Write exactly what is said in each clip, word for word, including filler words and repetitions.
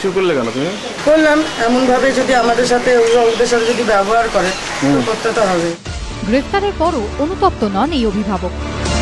কিছু করলে কেন তুমি? করলাম এমন ভাবে যদি আমাদের সাথে ওদের সাথে যদি ব্যবহার করে তো করতে তো হবে। গ্রেফতারের পরও অনুতপ্ত নন এই অভিভাবক।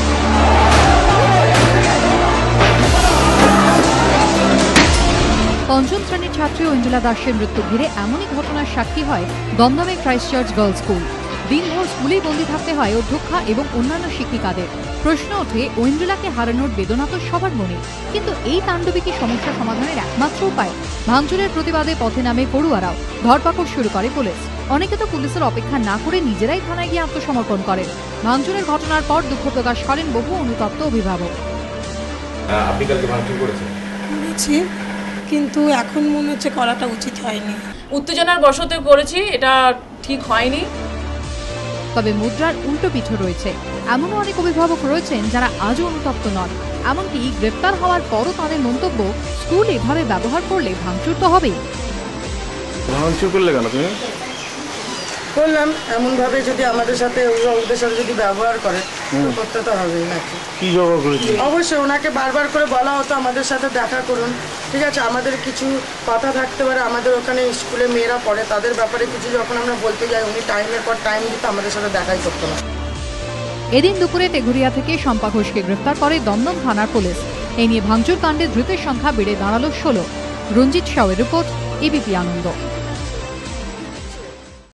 পঞ্চম শ্রেণীর ছাত্রী ঐন্দ্রিলা দাসের মৃত্যু ঘিরে এমনই ঘটনার সাক্ষী হয় দমদমের ক্রাইস্টচার্চ গার্লস স্কুল। দিনভর স্কুলেই বন্দী থাকতে হয় অধ্যক্ষা এবং অন্যান্য শিক্ষিকাদের। প্রশ্ন ওঠে, ঐন্দ্রিলাকে হারানোর বেদনা তো সবার মনে, কিন্তু এই তাণ্ডবে কি সমস্যা সমাধানের একমাত্র উপায়? ভাঙচুরের প্রতিবাদে পথে নামে পড়ুয়ারাও, ধরপাকড় শুরু করে পুলিশ। অনেকে তো পুলিশের অপেক্ষা না করে নিজেরাই থানায় গিয়ে আত্মসমর্পণ করেন। ভাঙচুরের ঘটনার পর দুঃখ প্রকাশ করেন বহু অনুতপ্ত অভিভাবক। আপনি কালকে ভাঙচুর করেছেন? করেছি, কিন্তু এখন মনে হচ্ছে করাটা উচিত হয়নি। উত্তেজনার বশতে করেছি, এটা ঠিক হয়নি। তবে মুদ্রার উল্টো পিঠও রয়েছে। এমনও অনেক অভিভাবক রয়েছেন যারা আজও অনুতপ্ত নন। এমনকি গ্রেফতার হওয়ার পরও তাদের মন্তব্য, স্কুল এভাবে ব্যবহার করলে ভাঙচুর তো হবেই। ভাঙচুর করলে কেন তুমি? করলাম এমন ভাবে যদি আমাদের সাথে ওদের সাথে যদি ব্যবহার করে তো করতে তো হবে নাকি। কি জবাব করেছি? অবশ্যই ওনাকে বারবার করে বলা হতো আমাদের সাথে দেখা করুন, ঠিক আছে, আমাদের কিছু কথা থাকতে পারে, আমাদের ওখানে স্কুলে মেয়েরা পড়ে, তাদের ব্যাপারে কিছু যখন আমরা বলতে যাই উনি টাইমের পর টাইম দিতে আমাদের সাথে দেখাই করতো না। এদিন দুপুরে তেঘুরিয়া থেকে শম্পা ঘোষকে গ্রেফতার করে দমদম থানার পুলিশ। এই নিয়ে ভাঙচুর কাণ্ডে ধৃতের সংখ্যা বেড়ে দাঁড়ালো ষোলো। রঞ্জিত সাউয়ের রিপোর্ট, এবিপি আনন্দ।